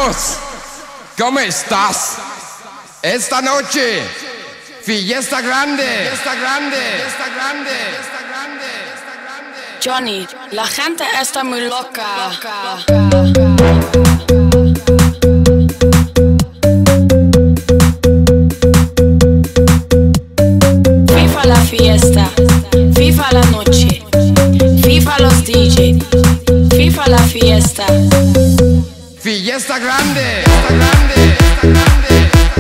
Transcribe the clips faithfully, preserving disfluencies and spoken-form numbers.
muchachos, ¿cómo estás? Esta noche, fiesta grande, fiesta grande, fiesta grande, fiesta grande, fiesta grande. Johnny, la gente está muy loca. FIFA la fiesta, FIFA la noche, FIFA los D J, FIFA la fiesta. Fiesta grande, fiesta grande, fiesta grande.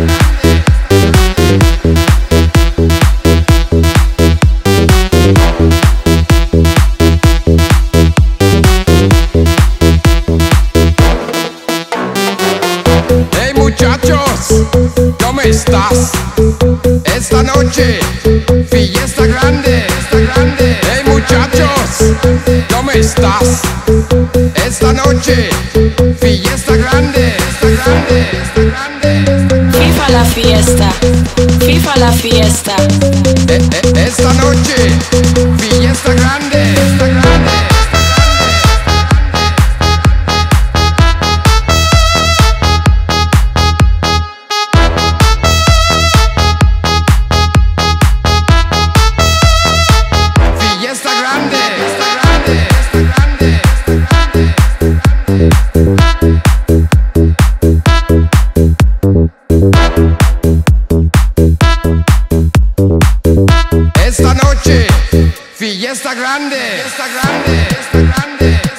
Hey muchachos, ¿cómo estás? Esta noche, fiesta grande, fiesta grande. Hey muchachos, ¿cómo estás? Esta noche, fiesta grande, fiesta grande, fiesta grande. FIFA la fiesta, FIFA la fiesta. Eh, eh, esta noche, fiesta grande, fiesta grande. Esta noche, fiesta grande, fiesta grande, fiesta grande.